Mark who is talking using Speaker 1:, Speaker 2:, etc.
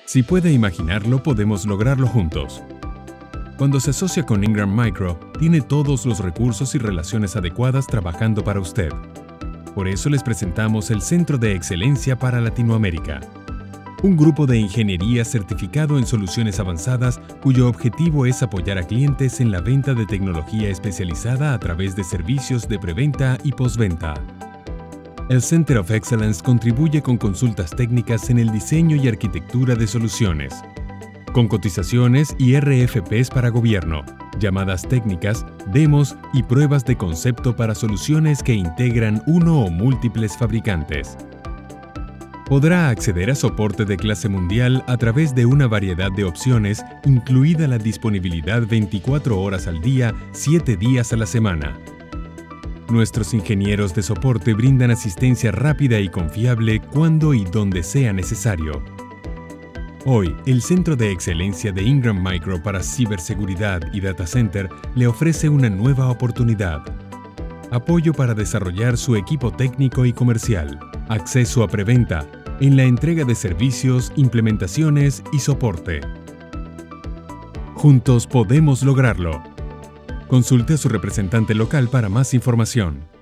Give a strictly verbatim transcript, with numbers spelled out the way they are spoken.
Speaker 1: Si puede imaginarlo, podemos lograrlo juntos. Cuando se asocia con Ingram Micro, tiene todos los recursos y relaciones adecuadas trabajando para usted. Por eso les presentamos el Centro de Excelencia para Latinoamérica, un grupo de ingeniería certificado en soluciones avanzadas cuyo objetivo es apoyar a clientes en la venta de tecnología especializada a través de servicios de preventa y postventa. El Center of Excellence contribuye con consultas técnicas en el diseño y arquitectura de soluciones, con cotizaciones y R F Ps para gobierno, llamadas técnicas, demos y pruebas de concepto para soluciones que integran uno o múltiples fabricantes. Podrá acceder a soporte de clase mundial a través de una variedad de opciones, incluida la disponibilidad veinticuatro horas al día, siete días a la semana. Nuestros ingenieros de soporte brindan asistencia rápida y confiable cuando y donde sea necesario. Hoy, el Centro de Excelencia de Ingram Micro para Ciberseguridad y Data Center le ofrece una nueva oportunidad. Apoyo para desarrollar su equipo técnico y comercial. Acceso a preventa en la entrega de servicios, implementaciones y soporte. Juntos podemos lograrlo. Consulte a su representante local para más información.